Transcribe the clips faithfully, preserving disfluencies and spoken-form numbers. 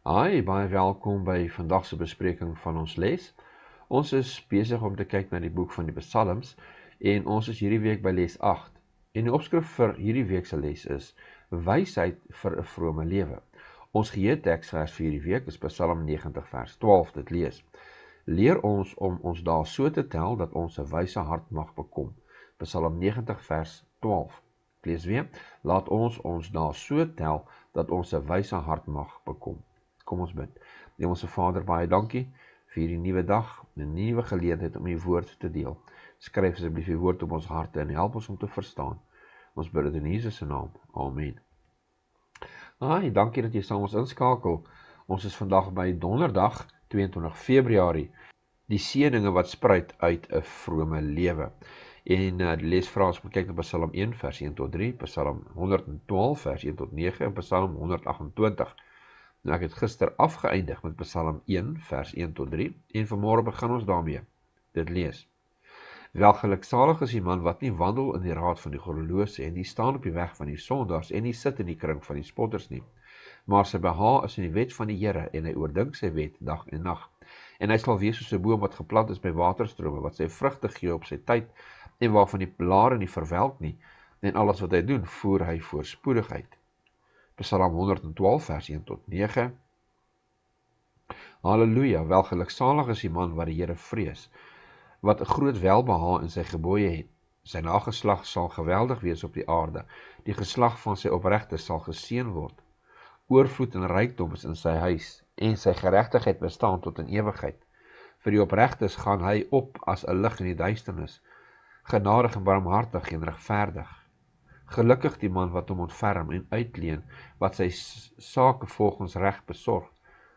Hi, baie welkom by vandag se bespreking van ons les. Ons is besig om te kyk na die boek van die Psalms en ons is hierdie week by les agt. En die opskrif vir hierdie week se les is Wysheid vir 'n vrome lewe. Ons geheeteksvers vir hierdie week is Psalm negentig vers twaalf. Dit lees: Leer ons om ons dae so te tel dat ons 'n wyse hart mag bekom. Psalm negentig vers twaalf. Ek lees weer: Laat ons ons dae so tel dat ons 'n wyse hart mag bekom. Kom ons bid. Hemelse Vader, baie dankie vir hierdie nuwe dag, 'n nuwe geleentheid om u woord te deel. Skryf asseblief u woord op ons harte en help ons om te verstaan. Ons bid dit in Jesus se naam. Amen. Ai, dankie dat jy saam ons inskakel. Ons is vandag by Donderdag, twee en twintig Februarie. Die seëninge wat spruit uit 'n vrome lewe. En uh, die lesvrae ons moet kyk na Psalm een vers een tot drie, Psalm honderd en twaalf vers een tot nege en Psalm honderd agt en twintig. Nou, ek het gister afgeëindig met Psalm een vers een tot drie en vanmôre begin ons daarmee. Dit lees: Welgeluksalig is die man wat nie wandel in die raad van die goddelose en nie staan op die weg van die sondaars en nie sit in die kring van die spotters nie, maar sy behaag is in die wet van die Here en hy oordink sy wet dag en nag. En hy sal wees soos 'n boom wat geplant is by waterstrome, wat sy vrugte gee op sy tyd en waarvan die blare nie verwelk nie, en alles wat hy doen, voer hy voorspoedigheid. Psalm honderd en twaalf vers een tot nege. Halleluja, welgeluksalig is die man wat die Here vrees, wat 'n groot welbehaag in sy gebooie het. Sy nageslag sal geweldig wees op die aarde, die geslag van sy opregtes sal geseën word. Oorvloed en rykdom is in sy huis, en sy geregtigheid bestaan tot in ewigheid. Vir die opregtes gaan hy op as 'n lig in die duisternis, genadig en barmhartig en regverdig. Gelukkig die man wat hom ontferm en uitleen, wat sy sake volgens reg besorg.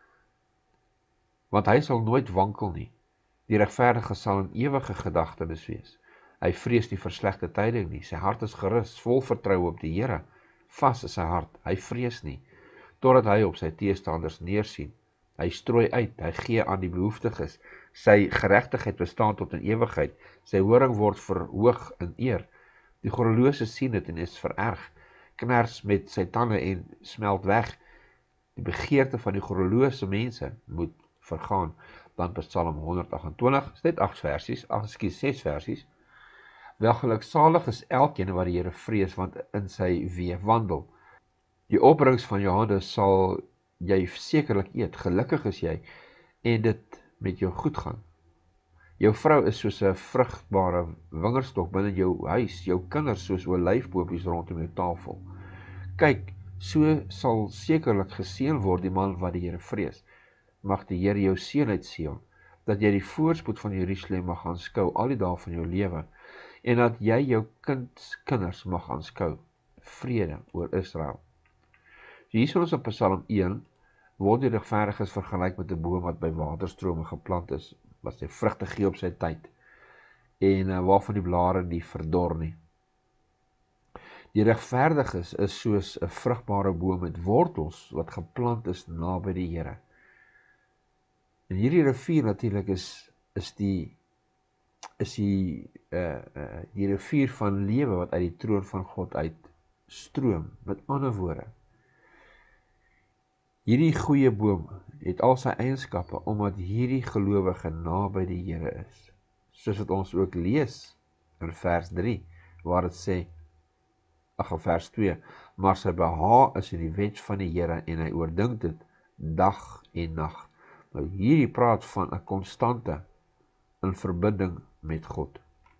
Want hy sal nooit wankel nie. Die regverdige sal in ewige gedagtenis wees. Hy vrees nie vir slegte tyding nie. Sy hart is gerus, vol vertroue op die Here. Vas is sy hart, hy vrees nie, totdat hy op sy teestanders neersien. Hy strooi uit, hy gee aan die behoeftiges. Sy geregtigheid bestaan tot in ewigheid. Sy horing word verhoog in eer. Die goddelose sien dit en is vererg, kners met sy tande en smelt weg. Die begeerte van die goddelose mense moet vergaan. Dan Psalm honderd agt en twintig, is net agt versies, ag, ekskuus, ses versies. Welgeluksalig is elkeen wat die Here vrees, want in sy weë wandel. Die opbrengs van jou hande sal jy sekerlik eet. Gelukkig is jy en dit met jou goed gaan. Jou vrou is soos 'n vrugbare wingerdstok binne jou huis, jou kinders soos olyfboompies rondom jou tafel. Kyk, so sal sekerlik geseën word die man wat die Here vrees. Mag die Here jou seën uit Sion, dat jy die voorspoed van Jerusalem mag aanskou al die dae van jou lewe, en dat jy jou kind, kinders mag aanskou. Vrede oor Israel. So hier sien ons op Psalm een, word die regverdiges vergelyk met 'n boom wat by waterstrome geplant is, wat sy vrugte gee op sy tyd, en uh, waarvan die blare nie verdor nie. Die regverdiges is soos 'n vrugbare boom met wortels, wat geplant is naby die Here. En hierdie rivier natuurlik is, is die, is die, uh, uh, die rivier van lewe wat uit die troon van God uit stroom, met ander woorde. Hierdie goeie boom het al sy eienskappe, omdat hierdie gelowige naby die Here is. Soos wat ons ook lees in vers drie, waar het sê, ag, in vers twee, maar sy behaag is in die wet van die Here, en hy oordink dit dag en nag. Nou hierdie praat van 'n konstante in verbinding met God.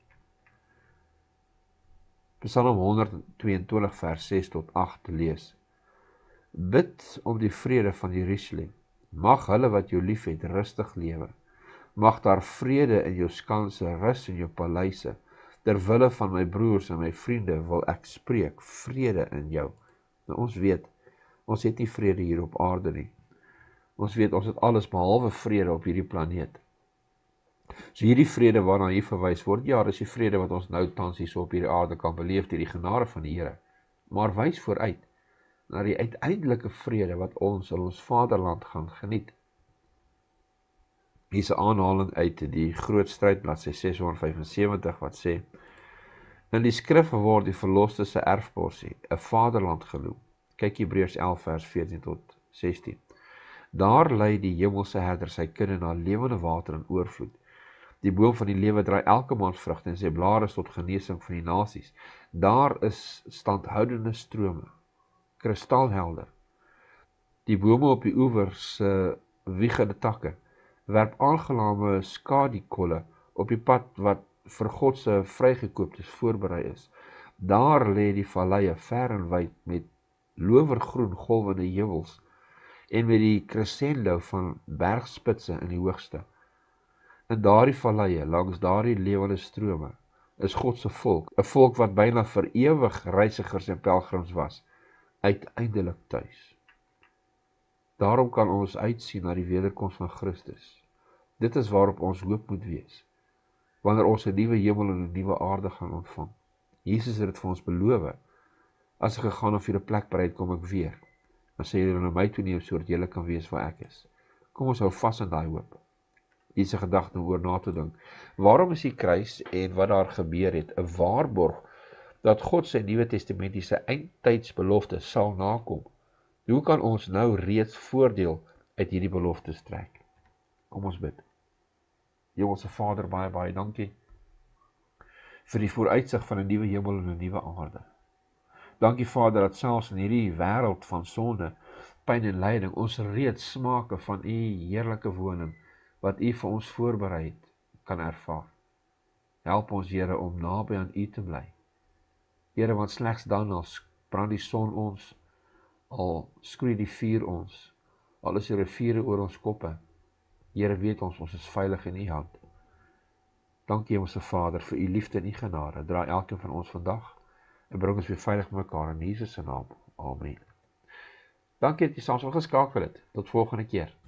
Psalm honderd twee en twintig vers ses tot agt lees: Bid om die vrede van Jerusalem. Mag hulle wat jou lief het rustig lewe. Mag daar vrede in jou skanse, rus in jou paleise. Terwille van my broers en my vriende wil ek spreek, vrede in jou. Nou ons weet, ons het nie vrede hier op aarde nie. Ons weet, ons het alles behalwe vrede op hierdie planeet. So hierdie vrede waarna hier verwys word, ja, dis die vrede wat ons nou tans hier so op hierdie aarde kan beleef deur die genade van die Here. Maar wys vooruit na die uiteindelike vrede wat ons in ons vaderland gaan geniet. Hier is 'n aanhaling uit die Groot Stryd, bladsy ses honderd vyf en sewentig, wat sê: In die skrif word die verloste se erfporsie 'n vaderland genoem. Kyk Hebreërs elf vers veertien tot sestien. Daar lei die hemelse herder sy kudde na lewende water in oorvloed. Die boom van die lewe dra elke maand vrugte en sy blare is tot genesing van die nasies. Daar is standhoudende strome, kristalhelder. Die bome op die oewers se wiegende takke werp aangename skadikolle op die pad wat vir God se vrygekooptes voorberei is. Daar lê die valleie ver en wyd met lowergroen golwende heuwels en met die crescendo van bergspitse in die hoogste. In daardie valleie, langs daardie lewende strome, is God se volk, 'n volk wat byna vir ewig reisigers en pelgrims was, uiteindelik tuis. Daarom kan ons uitsien na die wederkoms van Christus. Dit is waarop ons hoop moet wees, wanneer ons 'n nuwe hemel en 'n nuwe aarde gaan ontvang. Jesus het dit vir ons beloof. As ek gegaan of vir 'n plek bereid, kom ek weer. Dan sê julle na my toe neem, sodat julle kan wees waar ek is. Kom ons hou vas aan daai hoop. Hier is 'n gedagte om oor na te dink. Waarom is die kruis en wat daar gebeur het 'n waarborg dat God sy Nuwe Testamentiese eindtydsbelofte sal nakom? Hoe kan ons nou reeds voordeel uit hierdie beloftes trek? Kom ons bid. Hemelse Vader, baie baie dankie vir die vooruitsig van 'n nuwe hemel en 'n nuwe aarde. Dankie Vader dat selfs in hierdie wêreld van sonde, pyn en lyding ons reeds smake van u heerlike woning wat u vir ons voorberei het, kan ervaar. Help ons Here om naby aan u te bly. Here, want slegs dan al brand die son ons, al skroei die vuur ons, al is die riviere oor ons koppe, Here, weet ons, ons is veilig in u hand. Dankie Hemelse Vader vir u liefde en u genade. Dra elkeen van ons vandag en bring ons weer veilig mekaar in Jesus se naam. Amen. Dankie dat jy saam geskakel het. Tot volgende keer.